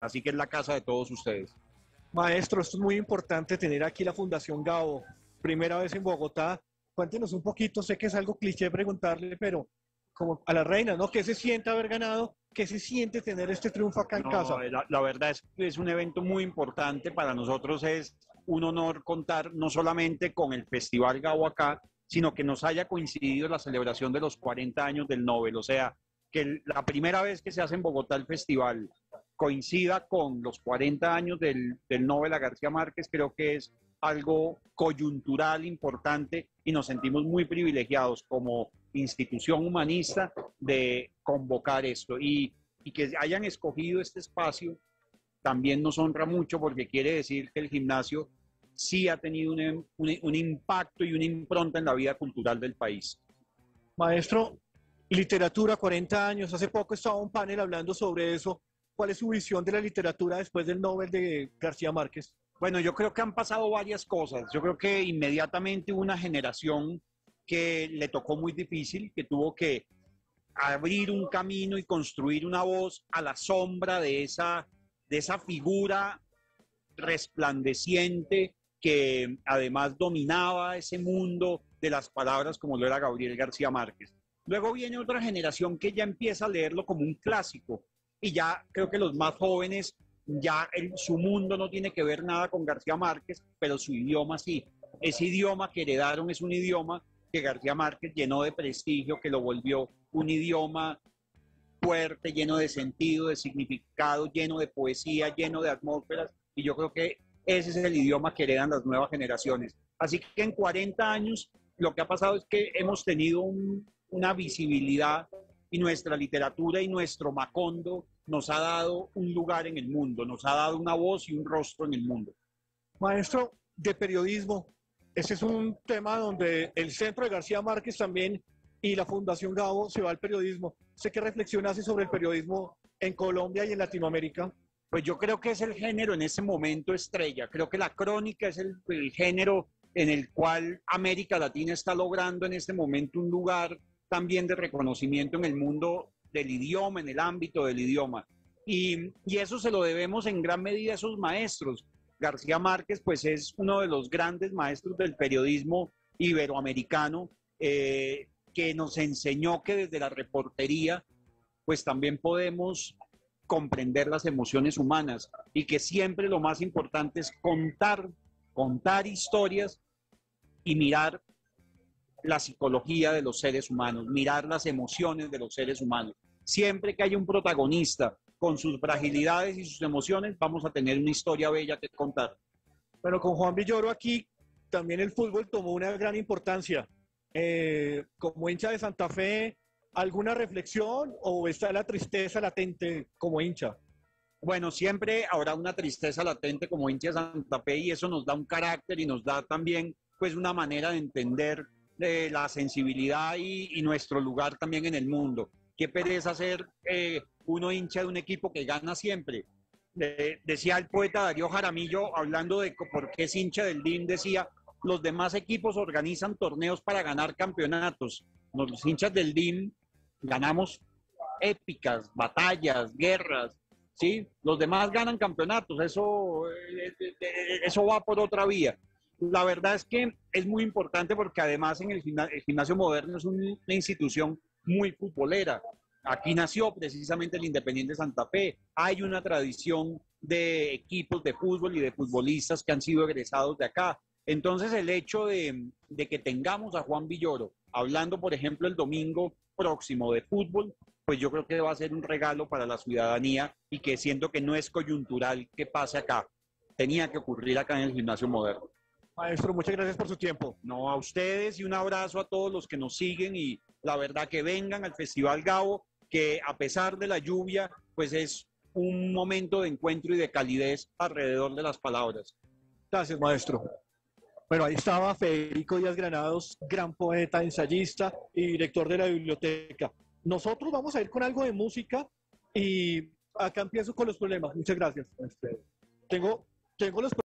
así que es la casa de todos ustedes. Maestro, esto es muy importante tener aquí la Fundación Gabo, primera vez en Bogotá. Cuéntenos un poquito, sé que es algo cliché preguntarle, pero como a la reina, ¿no? ¿Qué se siente haber ganado? ¿Qué se siente tener este triunfo acá en No, casa? la verdad es un evento muy importante. Para nosotros es un honor contar no solamente con el Festival Gabo acá, sino que nos haya coincidido la celebración de los 40 años del Nobel. O sea, que la primera vez que se hace en Bogotá el festival coincida con los 40 años del Nobel a García Márquez, creo que es algo coyuntural importante y nos sentimos muy privilegiados como institución humanista de convocar esto. Y que hayan escogido este espacio también nos honra mucho porque quiere decir que el gimnasio sí ha tenido un impacto y una impronta en la vida cultural del país. Maestro, literatura, 40 años. Hace poco estaba un panel hablando sobre eso. ¿Cuál es su visión de la literatura después del Nobel de García Márquez? Bueno, yo creo que han pasado varias cosas. Yo creo que inmediatamente hubo una generación que le tocó muy difícil, que tuvo que abrir un camino y construir una voz a la sombra de esa figura resplandeciente que además dominaba ese mundo de las palabras como lo era Gabriel García Márquez. Luego viene otra generación que ya empieza a leerlo como un clásico y ya creo que los más jóvenes, su mundo no tiene que ver nada con García Márquez, pero su idioma sí. Ese idioma que heredaron es un idioma que García Márquez llenó de prestigio, que lo volvió un idioma fuerte, lleno de sentido, de significado, lleno de poesía, lleno de atmósferas, y yo creo que ese es el idioma que heredan las nuevas generaciones. Así que en 40 años lo que ha pasado es que hemos tenido una visibilidad y nuestra literatura y nuestro Macondo nos ha dado un lugar en el mundo, nos ha dado una voz y un rostro en el mundo. Maestro de periodismo, ese es un tema donde el Centro de García Márquez también y la Fundación Gabo se va al periodismo. ¿Usted qué reflexión hace sobre el periodismo en Colombia y en Latinoamérica? Pues yo creo que es el género en ese momento estrella. Creo que la crónica es el género en el cual América Latina está logrando en este momento un lugar también de reconocimiento en el mundo del idioma, en el ámbito del idioma. Y eso se lo debemos en gran medida a esos maestros. García Márquez, pues es uno de los grandes maestros del periodismo iberoamericano, que nos enseñó que desde la reportería, pues también podemos comprender las emociones humanas y que siempre lo más importante es contar historias y mirar la psicología de los seres humanos, mirar las emociones de los seres humanos. Siempre que haya un protagonista con sus fragilidades y sus emociones, vamos a tener una historia bella que contar. Bueno, con Juan Villoro aquí también el fútbol tomó una gran importancia. Como hincha de Santa Fe, ¿alguna reflexión o está la tristeza latente como hincha? Bueno, siempre habrá una tristeza latente como hincha de Santa Fe y eso nos da un carácter y nos da también pues una manera de entender la sensibilidad y nuestro lugar también en el mundo. Qué pereza ser uno hincha de un equipo que gana siempre. Decía el poeta Darío Jaramillo, hablando de por qué es hincha del DIM, decía, los demás equipos organizan torneos para ganar campeonatos. Los hinchas del DIM ganamos épicas, batallas, guerras, ¿sí? Los demás ganan campeonatos, eso va por otra vía. La verdad es que es muy importante porque además en el gimnasio moderno es una institución muy futbolera. Aquí nació precisamente el Independiente Santa Fe. Hay una tradición de equipos de fútbol y de futbolistas que han sido egresados de acá. Entonces el hecho de que tengamos a Juan Villoro hablando, por ejemplo, el domingo próximo de fútbol, pues yo creo que va a ser un regalo para la ciudadanía y que siento que no es coyuntural que pase acá. Tenía que ocurrir acá en el gimnasio moderno. Maestro, muchas gracias por su tiempo. No, a ustedes y un abrazo a todos los que nos siguen y la verdad que vengan al Festival Gabo, que a pesar de la lluvia, pues es un momento de encuentro y de calidez alrededor de las palabras. Gracias, maestro. Bueno, ahí estaba Federico Díaz Granados, gran poeta, ensayista y director de la biblioteca. Nosotros vamos a ir con algo de música y acá empiezo con los problemas. Muchas gracias. Tengo los